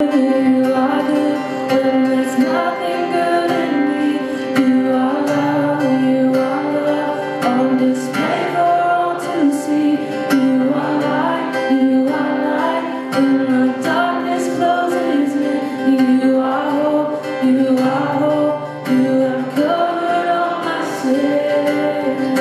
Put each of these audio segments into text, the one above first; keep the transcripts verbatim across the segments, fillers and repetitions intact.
You are good when there's nothing good in me. You are love, you are love, on display for all to see. You are light, you are light, when the darkness closes in. You are hope, you are hope, you have covered all my sin.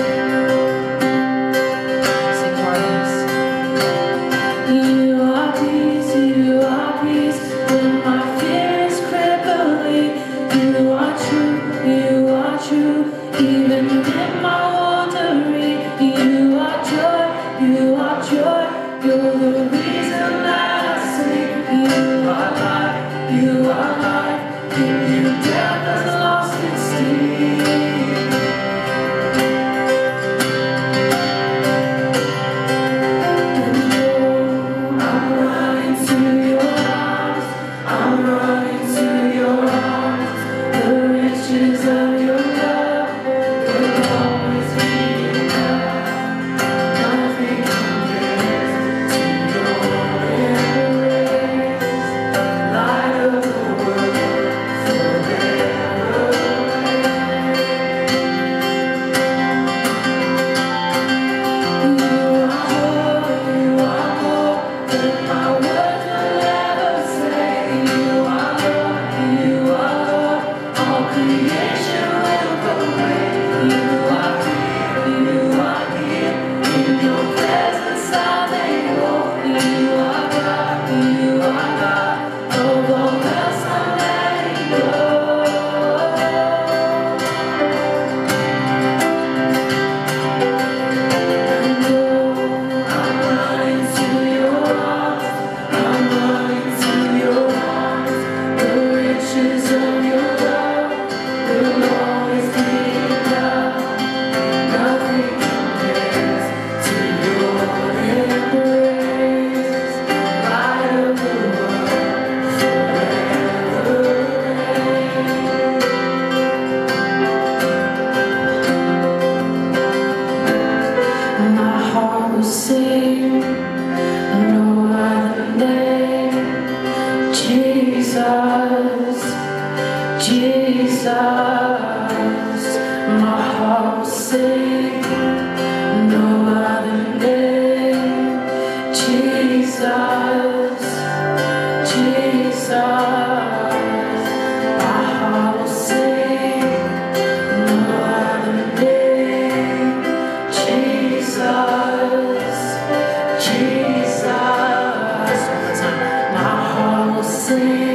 Sing harmonies. You are peace, you are peace, when my fear is crippling. You are true, you are true, even in my wandering. You are joy, you are joy, you're the reason that I sing. You are light, you are light, in you death has lost its sting. Sing no other name, Jesus, Jesus. My heart will sing no other name, Jesus, Jesus. My heart will sing no other name, Jesus. Jesus, my heart will sing.